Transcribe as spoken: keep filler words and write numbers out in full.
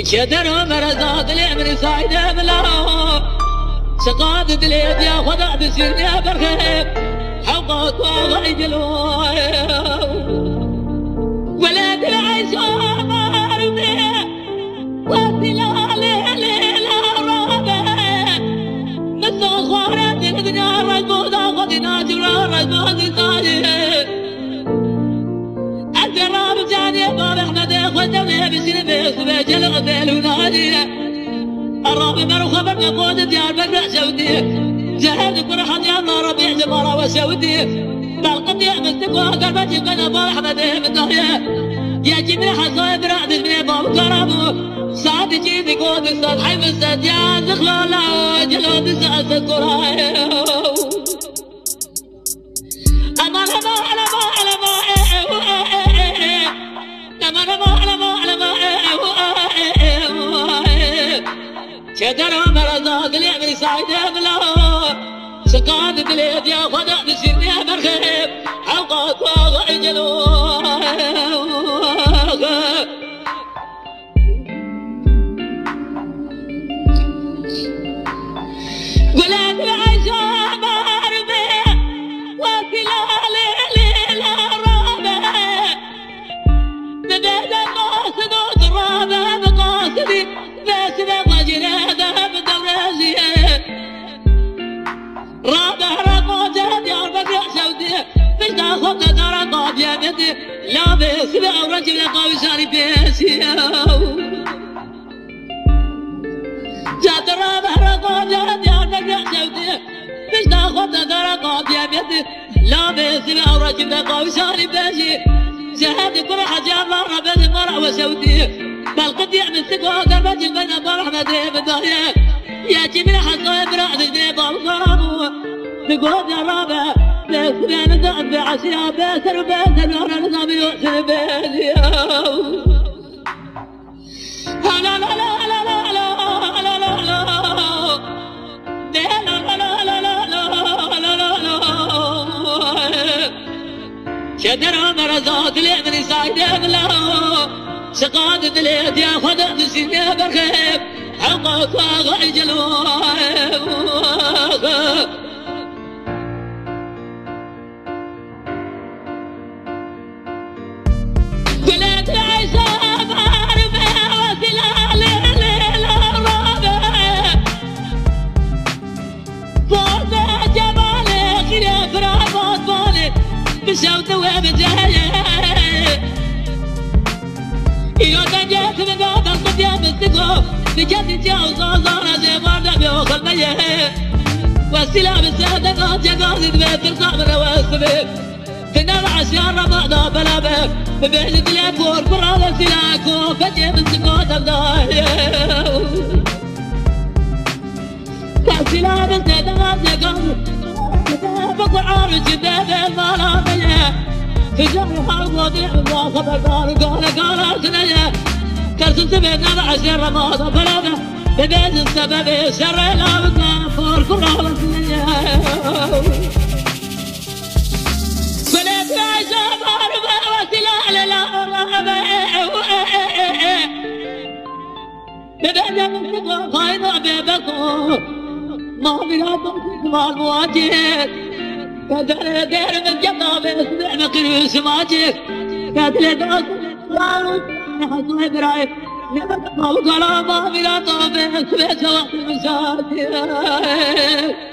شدر مرزاد الامر سايد بلا شقاد دليل يا خدا بسير يا برخيب حقك والله جلو ولد العيش ومرمي والدلال ليلة رابع مثل خوارات الدنيا رجبودا خدنا جرار رجبودا صالح الدراب جاني باب احمد خدنا بسير بيخ بجل غبيل ونادي الرابع مرو خبر نقود ديار بقرع سودي جهد قرحة يا الله ربيع جمارة وسودي بالقد يأمستك وقربة جبنا بار احمد مدهية يا جبري حصايب رعد من باب كرامو سعد جيدي قود الصاد حيب الصاد يا زخلالا جلود سعد القراء أمان أمان أمان أمان أمان أمان أمان شدر مرزاد اليمن سعيد بلا سقاد دليل يا خدا بسير يا مرخيب حلقات واغع جلوه ولد العيشة مرمي وكلا ليل الرابع ببيت القاصد والرابع بقاصدي بس بغجر ذهب الدورازية رابع رقاجة ديار بقرع سودية مش تاخذ درقات يا بيتي لابس بأورج لقاوي ساري بيسية جات الرابع رقاجة ديار بقرع سودية مش تاخذ درقات يا بيتي لابس بأورج لقاوي ساري بيسية جهاد قرحة يا الله ربيت مرع وسودية بالقد يعمل سقوى قربت البنا برحمة بداية يا جبري حصايب رعد البيبا وقرابو نقود يا رابع ليس بين ذات بعسيا بيسر بيسر نور النظام يؤسر بيسي لا لا لا لا لا لا لا لا لا شدر مرزاد اليمن سايد بلا سقاد دليل يا خدا بسير يا برخيب حقك واغع جلوه ولد العيشة مرمي وسلال ليل الرابع فوز جمالي خير فرامات بالي بشوت وبجاية يا تجيت من باب القديم الثقوب بجد تجاوز صار زي ما بيوخ المية والسلام السادقات يا قاصد بيت القمر والسبيب في نار عشان رمضان بلا باب ببين دليل فور قرار سلاكو فجأة من سقوط الضايع والسلام السادقات يا قاصد بقرار جداد المرامية تجاري حرب وضيع وخبر قال قال قال سنية كرسل سبينا بعشر رمضان بلابه ببيت السبب شر لا بقى فور قرار سنية ولد العيشة مرمى وسلال لا رابع ببيت السبب خاينة بيبكو ما بيهاتم كتبال مواجهة كدر دير من جبنا بيسمع مقريس ماجيك كدر دوس لارو حصو إبراهيم نبت ما وقلا ما بلا طابق بيت وقت المساجد